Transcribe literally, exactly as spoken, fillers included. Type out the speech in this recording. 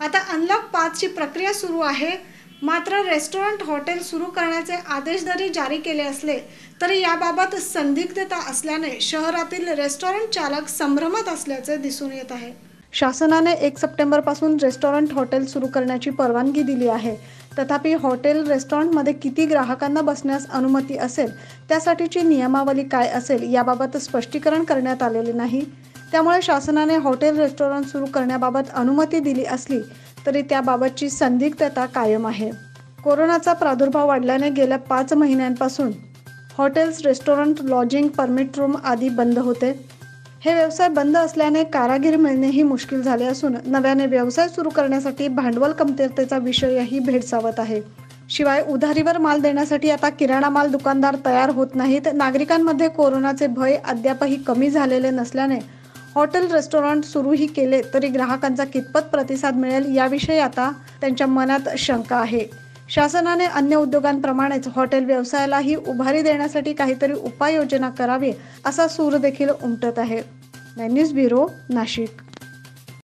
आता अनलॉक पाच ची प्रक्रिया सुरू आहे, मात्र रेस्टॉरंट हॉटेल सुरू करण्याचे आदेश जरी जारी केले असले तरी याबाबत संदिग्धता असल्याने शहरातील रेस्टॉरंट चालक संभ्रमात असल्याचे दिसून येत आहे। शासनाने एक सप्टेंबर पासून रेस्टॉरंट हॉटेल सुरू करण्याची परवानगी दिली आहे, तथापि हॉटेल रेस्टॉरंटमध्ये किती ग्राहकांना बसण्यास अनुमती असेल, त्यासाठीची नियमावली काय असेल याबाबत स्पष्टीकरण करण्यात आलेले नाही। त्यामुळे शासनाने हॉटेल रेस्टॉरंट सुरू करण्याबाबत अनुमती दिली असली तरी त्याबाबतची संदिग्धता कायम आहे। कोरोनाचा प्रादुर्भाव वाढल्याने गेल्या पाच महिन्यांपासून hotels, restaurant, lodging, permit room आदी बंद होते। हे व्यवसाय बंद असल्याने कारागीर मिळणेही मुश्किल झाले असून नव्याने व्यवसाय सुरू करण्यासाठी भांडवल कमतरतेचा विषयही भेडसावत आहे। शिवाय उधारीवर माल देण्यासाठी आता किराणा माल दुकानदार तयार होत नाहीत। नागरिकांमध्ये कोरोनाचे भय अद्यापही कमी झालेले नसल्याने हॉटेल, रेस्टॉरंट सुरूही केले तरी ग्राहकांचा कितपत प्रतिसाद मिळेल याविषयी आता त्यांच्या मनात शंका आहे। शासनाने अन्य उद्योगांप्रमाणेच हॉटेल व्यवसायालाही उभारी देण्यासाठी काहीतरी उपाययोजना करावी असा सूर देखील उमटत आहे। News bureau, Nashik.